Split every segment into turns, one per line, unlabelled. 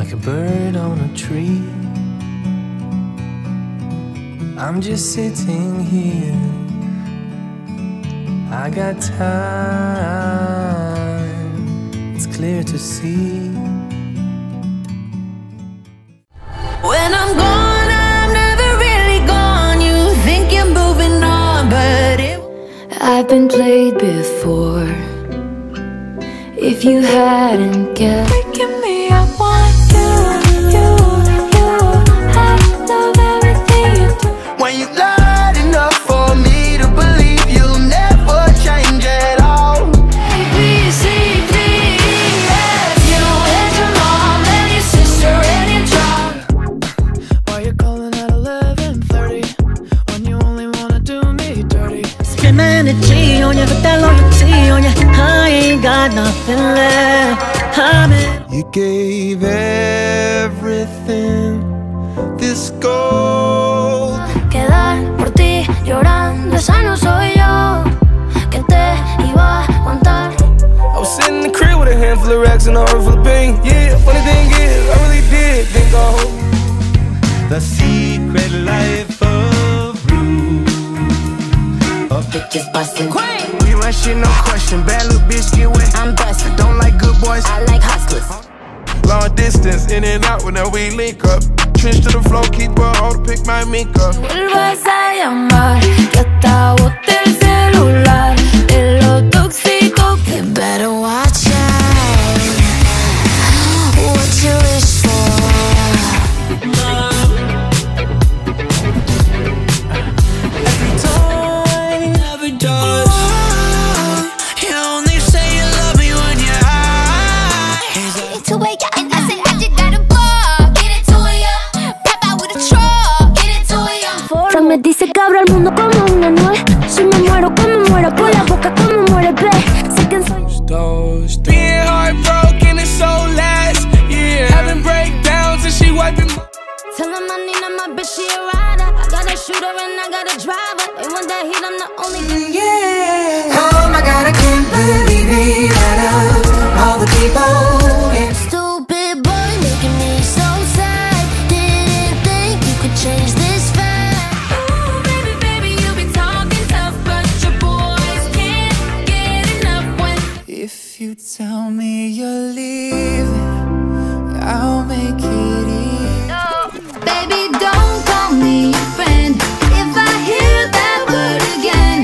like a bird on a tree. I'm just sitting here, I got time, it's clear to see. When I'm gone, I'm never really gone. You think you're moving on, but
I've been played before. If you hadn't kept waking me up, want you. I love everything you do.
When you lied enough for me to believe you'll never change at all.
A, B, C, D, E, F. You and your mom and your sister and your job.
Why you calling at 11:30 when you only wanna do me dirty?
Spend my energy on you, put that loyalty on you. I ain't got nothing left.
You gave everything, this gold.
Quedar por ti llorando, esa no soy yo. ¿Quién te iba a aguantar?
I was sitting in the crib with a handful of racks and a heart full of pain. Yeah, funny thing is, I really did think I hope. The secret life of Rue, of bitches bustin'. We run shit, no question. Bad little bitch get wet, I'm bustin'. Don't like good boys, I like hustlers. Long distance, in and out whenever we link up. Trench to the floor, keep her hold to pick my mink up.
Vuelvas a llamar, que hasta boté el celular. De lo tóxico que better watch out. What you wish for?
Every time, every dose. You only say you love me when you're high.
To wake up and I said I just gotta ball. Get it to ya, pop out with a truck. Get it to ya. Frank me dice que abro el mundo como una nuez. Si me muero, como muero, por la boca como muere, ve. Sé que soy
Those being heartbroken is so last. Yeah, having breakdowns and she wiping my.
tell them I need my bitch, she a rider. I got a shooter and I got a driver. They want that heat, I'm the only
Yeah.
Oh my God, I can't believe it. Out of all the people,
stupid boy making me so sad. Didn't think you could change this fast. Ooh, baby, baby, you be talking tough, but your boys can't get enough when.
If you tell me you're leaving, I'll make it easy.
Baby, don't call me your friend if I hear that word again.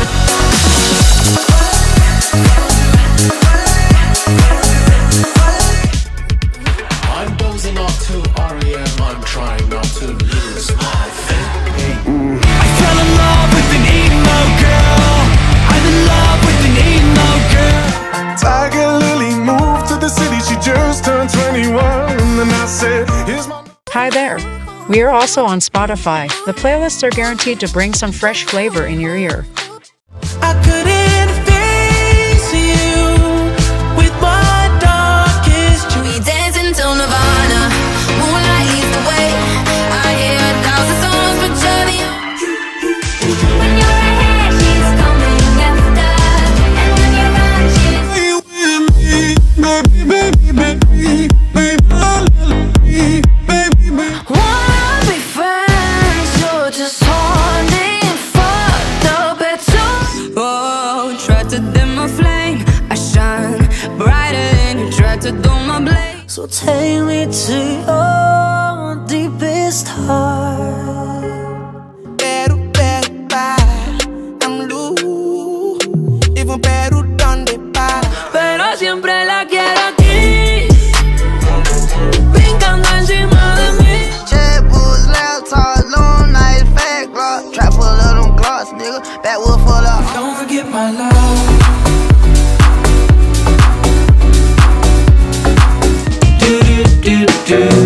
I'm dozing off to REM, I'm trying not to lose my faith.
I fell in love with an emo girl. I'm in love with an emo girl. Tiger Lily moved to the city, she just turned 21. And then I said, here's my.
Hi there. We are also on Spotify. The playlists are guaranteed to bring some fresh flavor in your ear.
I couldn't face you with my darkest dreams.
We dancing till Nirvana, moonlight leads the way. I hear 1,000 songs, but you're the when you're ahead, she's coming after, and when you're out, she's
Stay with me, baby, baby, baby, baby, baby, baby.
wanna be friends. You're just horny and fucked up at two. Oh, tried to dim my flame. I shine brighter than you tried to do my blade.
so take me to your deepest heart.
Pero, I'm loose. Even pero, donde para.
Pero siempre la quiero aquí, brincando encima de mí.
Checkbooks, laptops, long night, fat gloss. Trap full of them gloss, nigga. Backwood full of. Don't forget my love. Do do do do.